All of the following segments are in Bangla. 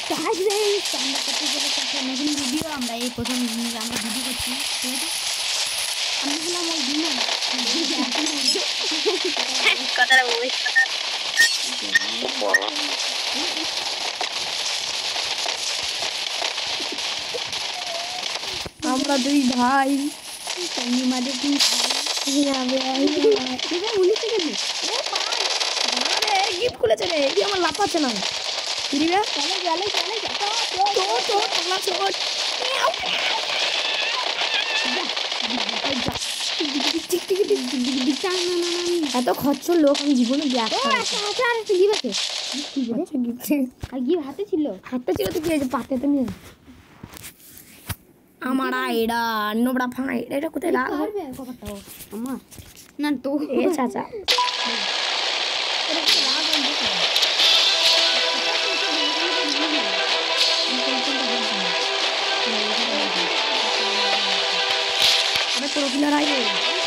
আমরা করতে গেলে একটা নতুন ভিডিও আমরা এই প্রথম আমরা ভিডিও করছি ঠিক আছে আমি বললাম ওই দিন কথাটা বলি আমরা দুই ভাই মাঝে তুই গিফট খুলেছে রে এই আমার লাফাচ্ছে না দিবে চলে চলে চলে এত খরচর লোক আমি জীবনে হাতে ছিল তো কি হয়েছে পাতে তো নিয়ে আমার এরা নোবড়া ফাঁড়া এটা কোথায় রাখ আমার না তো এ চাচা Pilar aja.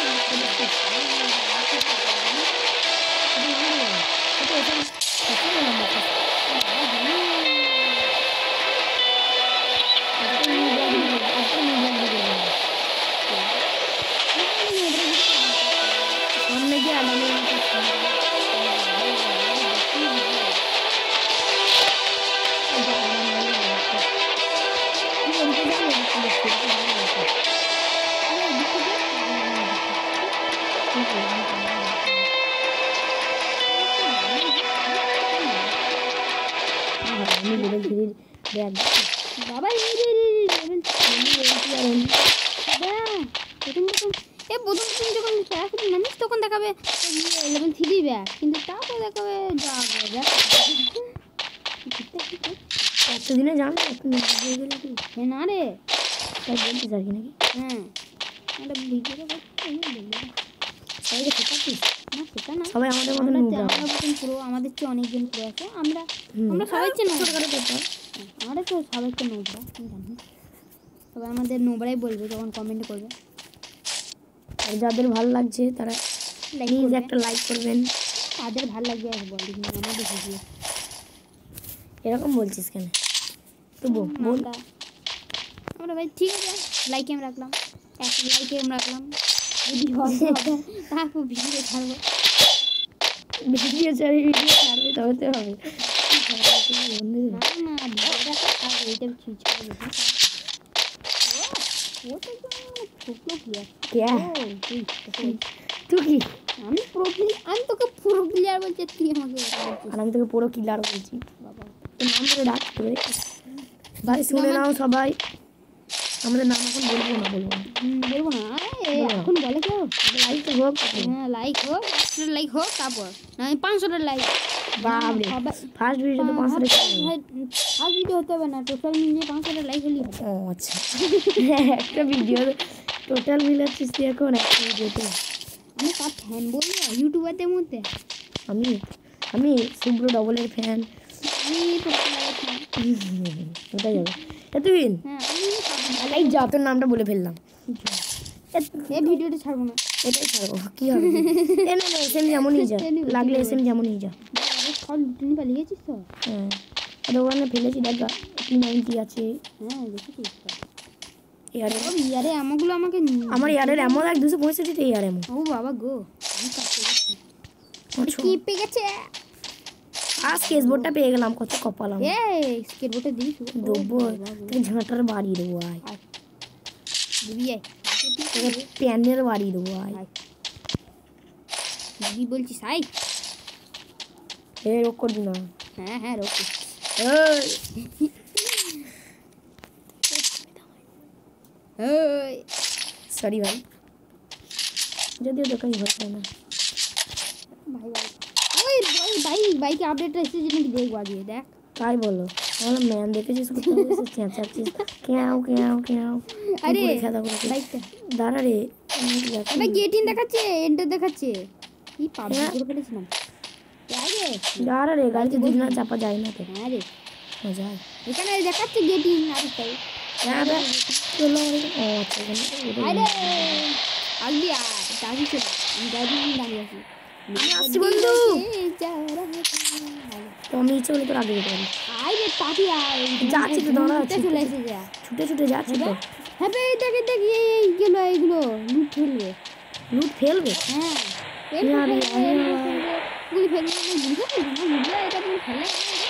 বাবা প্রথম যখন জানিস তখন দেখাবে লেভেল 3 ব্যাগ কিন্তু তারপর দেখাবে এতদিনে জানো না রে তাই বলছিস আর কি নাকি হ্যাঁ একটা ভিডিও সবাই আমাদের মতন পুরো আমাদের চেয়ে অনেকজন পুরো আছে আমরা সবাই চেয়ে আমরা তো সবাই চেয়ে নোবরা তবে আমাদের নোবরাই বলবে যখন কমেন্ট করবে আর যাদের ভালো লাগছে তারা প্লিজ একটা লাইক করবেন তাদের ভালো লাগবে আর বল আমাদের ভিডিও এরকম বলছিস কেন তো বল আমরা ভাই ঠিক আছে লাইক আমি রাখলাম এক লাইকে আমরা রাখলাম যদি হয় তারপর ভিডিও ছাড়বো ভিডিও ছাড়বে তবে তো হবে আমি তোকে পুরো প্লেয়ার বলছি তুই আমাকে আর আমি তোকে পুরো কিলার বলছি বাবা তোর নাম ধরে ডাকতে ভাই শুনে নাও সবাই আমাদের নাম এখন বলবো না এখন বলে কেউ লাইক হোক হ্যাঁ লাইক হোক 100 লাইক হোক তারপর না 500 লাইক বাপরে ফার্স্ট ভিডিও তো 500 ফার্স্ট ভিডিও হতে হবে না টোটাল মিলিয়ে 500 লাইক হলেই হবে ও আচ্ছা একটা ভিডিও টোটাল মিলাচ্ছিস তুই এখন একটা ভিডিওতে আমি কার ফ্যান বলবো ইউটিউবারদের মধ্যে আমি শুভ্র ডবলের ফ্যান আমি ওটাই যাবে এতদিন এই যা তোর নামটা বলে ফেললাম এই ভিডিওটা ছাড়বো না এটাই ছাড়বো কি হবে না এসএম যেমনই যা লাগলে এসএম যেমনই যা সব লুটনি পালিয়েছিস তো হ্যাঁ দোকানে ফেলেছি দেখা P90 আছে হ্যাঁ দেখেছিস ইয়ারে আমগুলো আমাকে আমার ইয়ারের এমন 265 তে ইয়ার এমন ও বাবা গো আমি কাটতে গেছি কি পেয়ে গেছে আর স্কেটবোর্ডটা পেয়ে গেলাম কত কপালাম এই স্কেটবোর্ডটা দিস দেবো তুই ঝাঁটার বাড়ি দেবো আয় দিবি প্যানের বাড়ি দেবো আয় দিবি বলছিস আই রোগ করবি না হ্যাঁ রোগ সরি ভাই যদিও দোকানে ঘর পাই না বাইকে আপডেটটা এসেছে নাকি দেখবো আগে দেখ তাই বলো তাহলে ম্যান দেখেছিস কোথাও চেঁচাচ্ছিস কেউ আরে বাইকটা দাঁড়া রে এবার গেটিং দেখাচ্ছে এন্টার দেখাচ্ছে কি পাবলিক করে ফেলেছিলাম দাঁড়া রে গাড়িতে দুজনা চাপা যায় না তো হ্যাঁ রে মজা এখানে দেখাচ্ছে গেটিং আর তাই চলো ও আচ্ছা আরে আগলি আর দাঁড়িয়ে চল আমি দাঁড়িয়ে আছি আমি আসছি বন্ধু তো আমি ইচ্ছে হলে তোর আগে যেতে পারি। আই রে পাটি আয় যাচ্ছি তো, দাঁড়া, ছুটে চলে এসে যা ছুটে ছুটে যাচ্ছি তো। হ্যাঁ এই দেখ এইগুলো লুট ফেলবে লুট ফেলবে? হ্যাঁ গুলি ফেলবে না বুঝতে পারবি না বুঝলে এটা তুমি ফেলে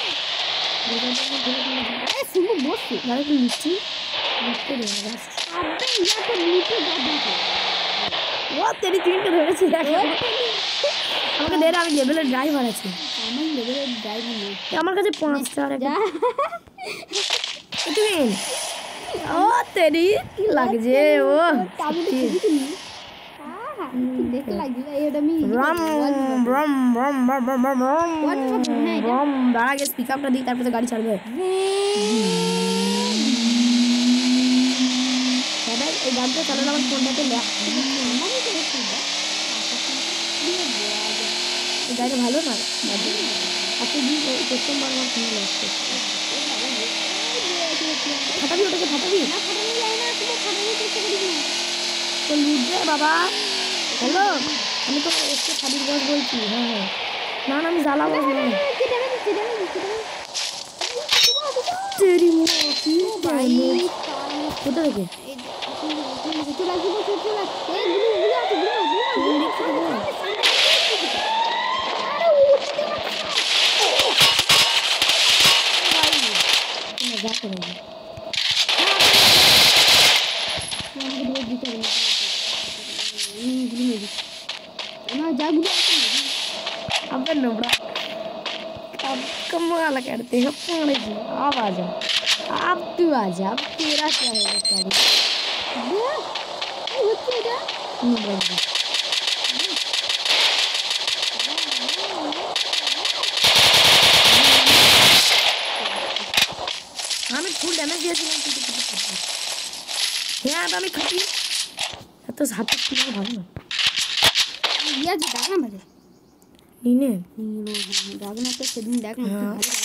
শুধু বসছি দাঁড়া একটু নিচ্ছি, লুটতে দেবে না। আবে ইয়া তো লুটে যাবে ও তেরি তিনটে ধরেছি দেখ। আমাকে দে রে, আমি লেভেলের ড্রাইভার আছি। আমার লেভেলের ড্রাইভার নেই আমার কাছে 5টা আর একটা যা তুমি। ও তেরি কি লাগছে ও আমি তো খুবই দেখতে লাগছিল এটা আমি রাম রাম রাম রাম রাম রাম রাম। দাঁড়া আগে স্পিকারটা দিই, তারপরে গাড়ি ছাড়বে। দাদা এই গাড়িটা চালালে আমার ফোনটাতে ল্যাগ। এই গাড়িটা ভালো না, আজকে দিন প্রথমবার আমার ফোন ল্যাগ করছে। ফাটাবি ওটাকে, ফাটাবি তো লুট দে বাবা। হ্যালো, আমি তো এসে শাড়ির বস বলছি। হ্যাঁ হ্যাঁ, না না আমি জ্বালা বস না। তেরি কি কোথা থেকে अबे नबड़ा अब कमाल करते हैं पानी जी। अब आ जा, अब तू आ जा, अब तेरा क्या है बेचारी नबड़ा जी। আমি ফুল ড্যামেজ দিয়েছিলাম কিন্তু কিছু করতে। হ্যাঁ আমি খাটি এত হাতে কি ভালো না ইয়া যে ডাক না ভাই নিনে ডাক না তো সেদিন দেখ না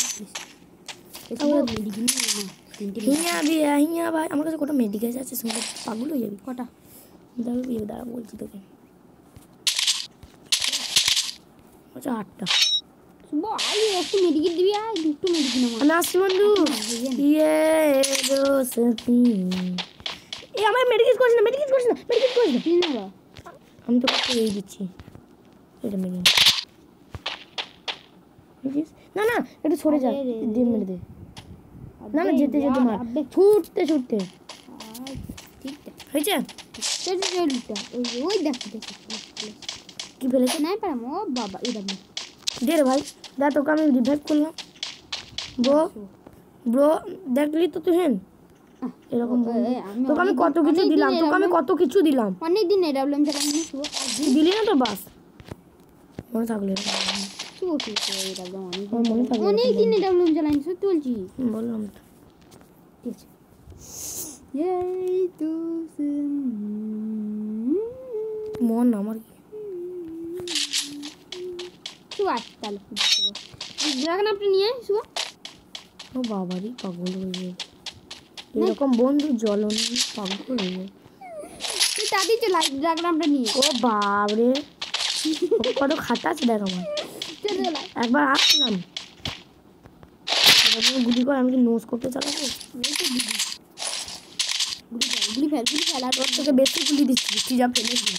হিয়া ভাই আমার কাছে কটা মেডিকেল আছে, সঙ্গে পাগল হয়ে যাবি। কটা দাঁড়া বলছি তোকে, আচ্ছা 8টা। আই একটু মেডিকেল দিবি আয় দুটো মেডিকেল আমার আমি আসছি বন্ধু। ইয়ে দোস্তি এই আমার মেডিকেল করিস না, মেডিকেল করিস না, মেডিকেল করিস না। কি না আমি তো কত এই দিচ্ছি এটা মেডিকেল না না একটু সরে যা, দিয়ে মেরে দে। না না যেতে যেতে মার, ছুটতে ছুটতে ঠিক হয়েছে। ওই দেখ কি ফেলেছে নাই পারাম ও বাবা এটা দে রে ভাই, দেখ তোকে আমি রিভাইভ করলাম ব্রো। ব্রো দেখলি তো তুই হেন এরকম তোকে আমি কত কিছু দিলাম, তোকে আমি কত কিছু দিলাম। অনেকদিন এটা বললাম যে আমি দিলি না তো বাস মনে থাকলে অনেক দিন এটা বললাম জ্বালানি সত্যি বলছি বললাম তো। ঠিক আছে এই তো মন আমার কি শুভ তাহলে ড্রাগন আপনি নিয়ে শুভ ও বাবারই পাগল হয়ে যায় এরকম বন্ধু জ্বলনি পাগল হয়ে যায়। তুই তাড়াতাড়ি চল ড্রাগন আপনি নিয়ে ও বাবরে কত খাতা আছে দেখ আমার। একবার আসলাম গুলি করে আমি কি নোজ করতে চালাবো। গুলি ফেল আর তোর থেকে বেশি গুলি দিচ্ছি, তুই যা ফেলেছি।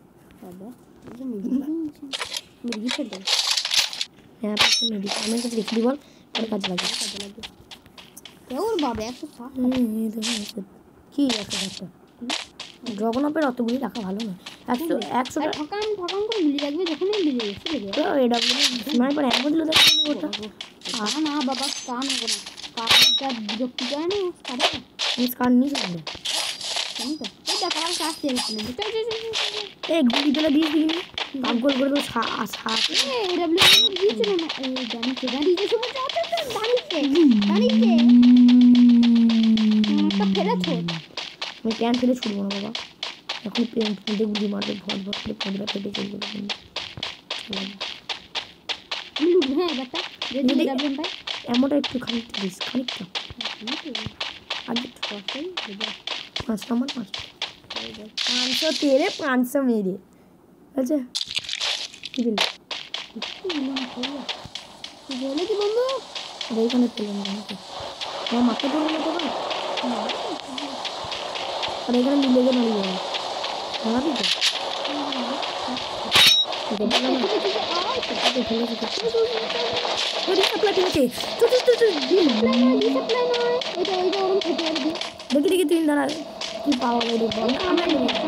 মুরগি ফেল হ্যাঁ মেডিকেল আমার কাছে রেখে বল পরে কাজে লাগবে। ওর বাবা 160 কি 100 ড্রাগন আপের অতগুলি রাখা ভালো না। 100 ঠকান করে গুলি লাগবে যখনই গুলি এসে যাবে তো এটা স্নাইপার এমন দিল দেখ ওটা না বাবা কান হবে না কানটা বিরক্তি করে না কাটা আমি কান নিয়ে যাবো জানি তো এটা কার কাছে এসেছিল এই গুলি দিলে দিয়ে দিবি পাগল করে তো এডব্লিউ দিয়েছিল না এই জানিছে সবুজ দাঁড়িয়েছে তো ফেলেছো আমি প্যান ফেলে ছুটবো না বাবা, এখন প্যান ফেলে গুলি মারবে ভট ভট করে পড়বে ফেটে চলে যাবে। হ্যাঁ ব্যাটা যদি এডব্লিউ পাই এমনটা একটু খানিকটা দিস, খানিকটা আগে 5 নম্বর 500 তেরে 500 মেরে আচ্ছা কি বলি বলে কি বন্ধু আর এইখানে পেলাম তোমাকে আমার মাথা পড়বে না তোমার আর এখানে মিলে গেলে মারি যাবে মারাবি তো দেখি দেখি তুই দাঁড়া কি পাওয়া যায় দেখবো আমরা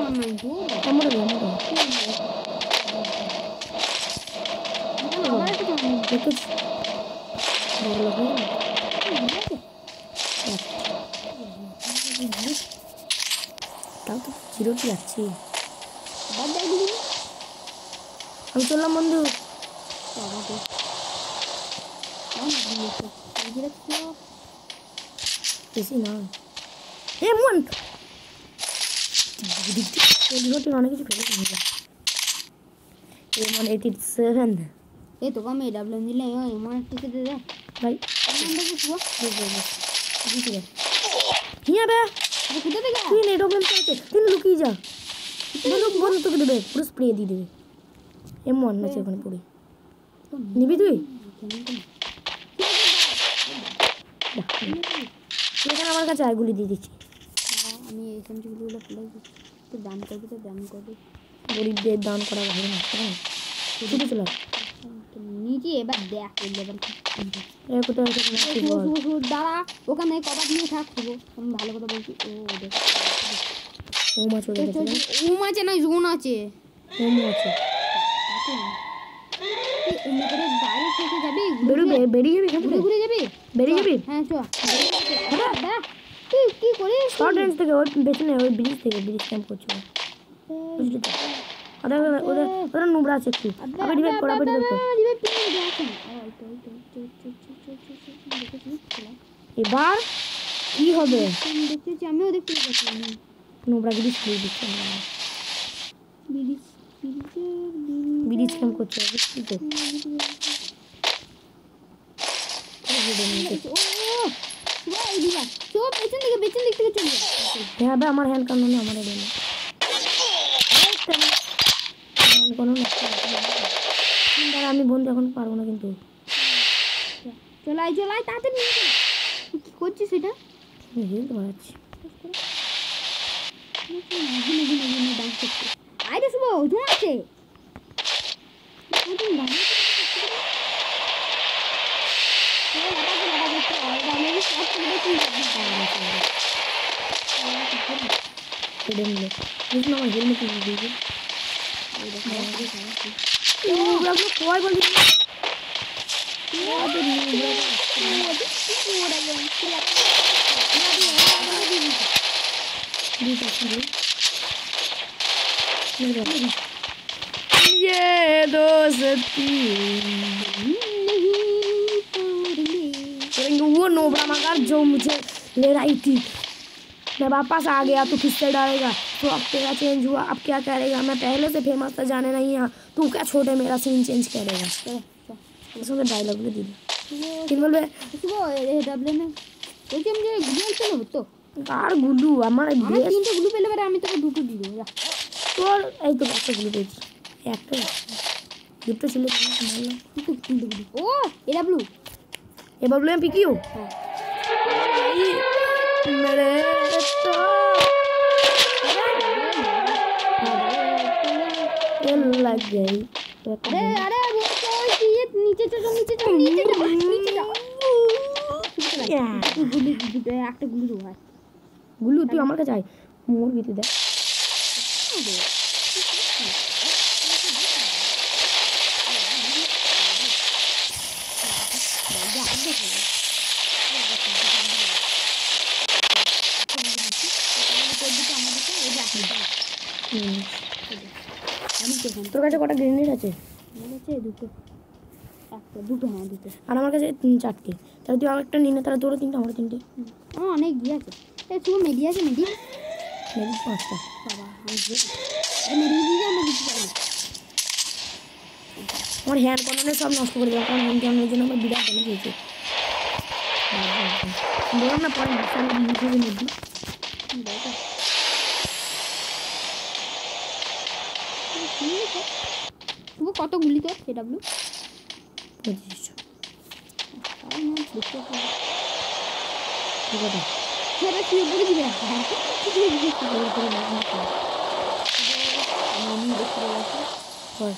দেখেছি বড় লোক তাও তো চিরটি যাচ্ছি আমি চললাম বন্ধু বেশি না এমন অনেক কিছু ফেলে এমন 87 এই তো কমে ডাবল দিলে এমন টিকে দে ভাই হিয়া বে কোথা থেকে তুই নেট ওপেন করতে তুই লুকিয়ে যা বন্ধু তোকে দেবে পুরো স্প্রে দিয়ে দেবে এমন আছে ওখানে পড়ে নিবি তুই এখানে আমার কাছে আগুলি দিয়ে দিচ্ছি আমি এই সেন্টিগুলো ফেলে দিচ্ছি তো দান করবি গরিবদের দান করা ভালো না শুধু চলো নিজে এবার দেখ এবার কোথায় দাঁড়া ওখানে কবার নিয়ে থাকবো আমি ভালো কথা বলছি ও মাছ চলে গেছে ও মাছে না জোন আছে ওমো আছে বাইরে থেকে যাবি বেরিয়ে যাবি ঘুরে যাবি বেরিয়ে যাবি হ্যাঁ চ তুই কি করিস শর্ট রেঞ্জ থেকে ওই পেছনে ওই ব্রিজ থেকে ব্রিজ ক্যাম্প করছো বুঝলি তো ওরা নোংরা আছে একটু আবার রিভাইভ কর এবার কি হবে দেখতেছি আমিও দেখতে পাচ্ছি নোংরা ব্রিজ খুলে দিচ্ছে ব্রিজ ক্যাম্প করছে বুঝলি তো হ্যাঁ ভাই আমার হ্যান্ড কানো না আমার আমি বন্ধু এখন পারবো না কিন্তু চলাই তাড়াতাড়ি কি করছিস সেটা হেলতে পারছি আরে শুভ জোন আছে আমার হেলমেট দিয়েছে কয় বলি ये दोस्ती वो नोबरा मगर जो मुझे ले रही थी मैं वापस आ गया तो किससे डरेगा तो अब तेरा चेंज हुआ अब क्या करेगा मैं पहले से फेमस था जाने नहीं यहाँ तू क्या छोटे मेरा सीन चेंज करेगा उसमें डायलॉग भी दी किन बोलबे ডাবলে না ওই যে আমি গুগল পেলে হতো আর গুলু আমার আমি তিনটে গুলো পেলে পরে আমি তোকে দুটো দিয়ে দেবো তোর এই তো একটা গুলো পেয়েছি একটা দুটো ছিল ও এটা ব্লু এবার বলে পিকিও मेरे तो लग गई अरे वो तो ये नीचे चलो একটা গুলো হয় গুলো তুই আমার কাছে আয় মোর ভিতরে দেখ তোর কাছে কটা গ্রেনেড আছে দুটো হ্যাঁ দুটো আর আমার কাছে চারটে তাহলে তুই আমার একটা নিনে তাহলে তোরও তিনটে আমার তিনটে আমার অনেক গিয়ে আছে এই শুধু মেডি আছে মেডি পাঁচটা বাবা আমি মেডি দিয়ে আমরা দিতে পারি আমার হ্যান্ড কর্নারে সব নষ্ট করে দিলাম কারণ হ্যান্ড কর্নারের জন্য আমার বিরাট ড্যামেজ হয়েছে বললাম না পরে মেডি কত গুলি তোর এডাব্লিউ 25 ঠিক আছে সেটা শুয়ে পড়ে দিবে কর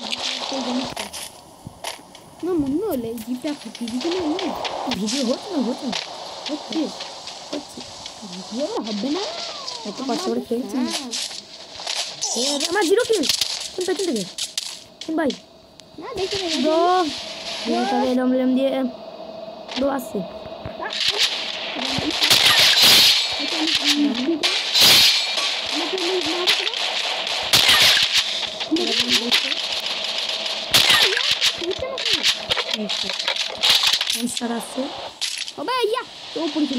না মনে হলে জিপটা টিভিতে না ভিডিও হচ্ছে না হচ্ছে হচ্ছে হচ্ছে ভিডিও হবে না এত কষ্ট করে খেলছি হ্যাঁ। আমার 0 কিল কোন পেছন থেকে কোন ভাই না দেখতে দেখতে দো তবে দমলেম দিয়ে দো আসছে মনস্টার আসছে হবে ইয়া তো পড়ছিল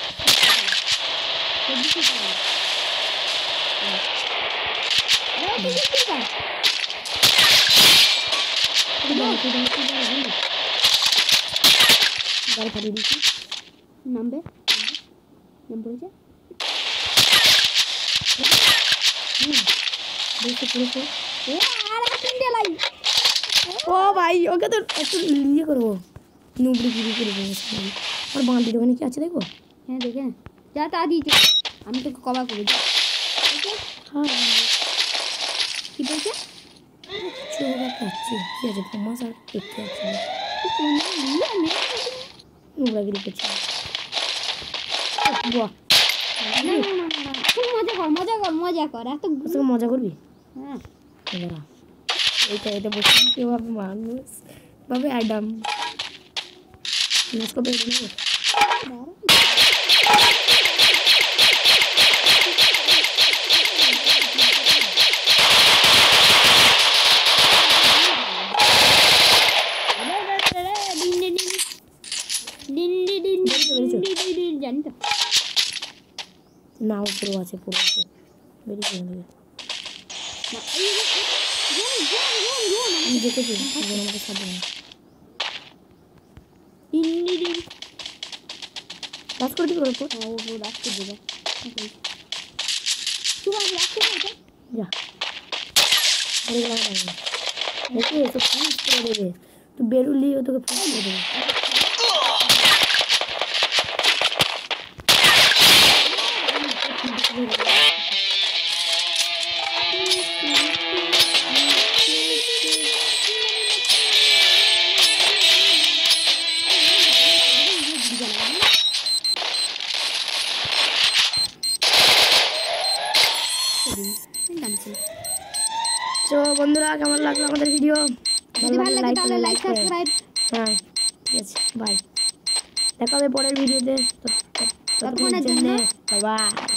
গাড়ি ফাটিয়ে দিচ্ছি নামবে নাম পড়েছে দেখতে পুরো এ আর তিনটে লাই ও ভাই ওকে তো একটু ইয়ে করবো নুবড়ি গিরি করবো আর বাঁধি দোকানে কি আছে দেখবো হ্যাঁ দেখে যা তা দিয়েছে আমি তোকে কভার করে দিই হ্যাঁ কি বলছে চোখ পাচ্ছি কি আছে ফমাস আর দেখতে আছে নুবড়াগিরি করছি বাহ খুব মজা কর এত তোকে মজা করবি হ্যাঁ দাঁড়া এটা বসে কীভাবে মানুষ ভাবে অ্যাডাম নষ্ট করে দেবো জানি তো নাও পুরো আছে বেরিয়ে গেল আমি দেখেছি আমাকে সাথে কাজ করে দিবি ওর উপর ও রাখতে দেবে যা ঘরে গেলাম দেখি তো ফোন করে দেবে তুই বেরুলি ও তোকে ফোন করে দেবে তো বন্ধুরা কেমন লাগলো আমাদের ভিডিও যদি ভালো লাগে তাহলে লাইক সাবস্ক্রাইব হ্যাঁ ঠিক আছে বাই দেখা হবে পরের ভিডিওতে ততক্ষণের জন্য বাই বাই